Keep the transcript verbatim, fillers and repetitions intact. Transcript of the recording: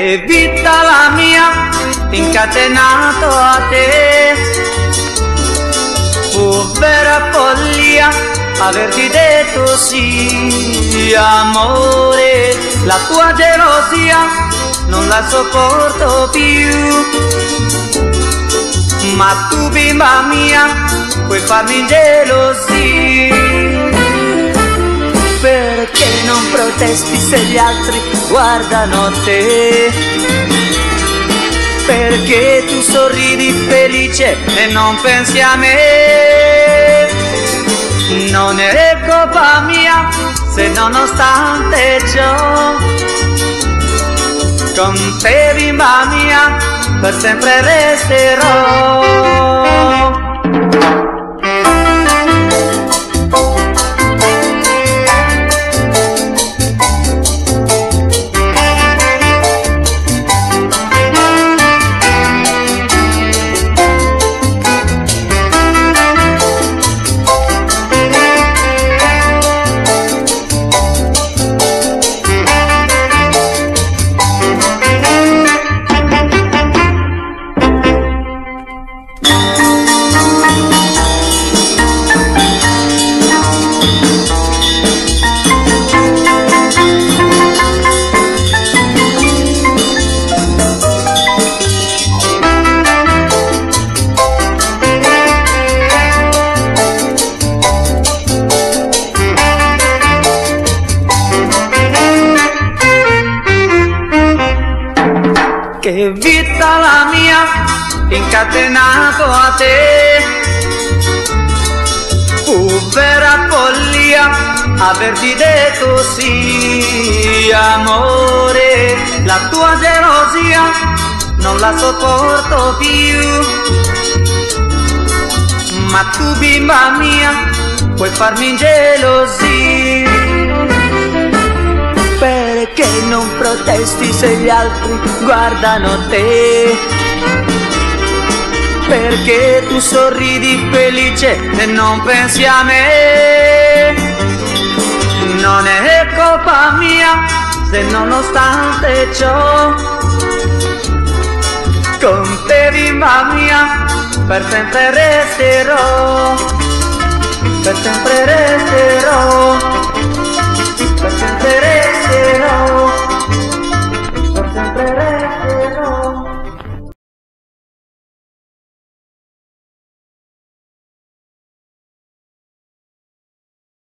Che vita la mia, incatenato a te. Fu vera follia averti detto sì, amore. La tua gelosia non la sopporto più. Ma tu, bimba mia, puoi farmi ingelosire. Perché non protesti se gli altri guardano te? Perché tu sorridi felice e non pensi a me? Non è colpa mia se nonostante ciò con te, bimba mia, per sempre resterò. Che vita la mia, incatenato a te. Fu vera follia averti detto sì, amore. La tua gelosia non la sopporto più. Ma tu, bimba mia, puoi farmi ingelosire. Perché non protesti se gli altri guardano te? Perché tu sorridi felice e non pensi a me? Non è colpa mia se nonostante ciò con te, bimba mia, per sempre resterò. Per sempre resterò.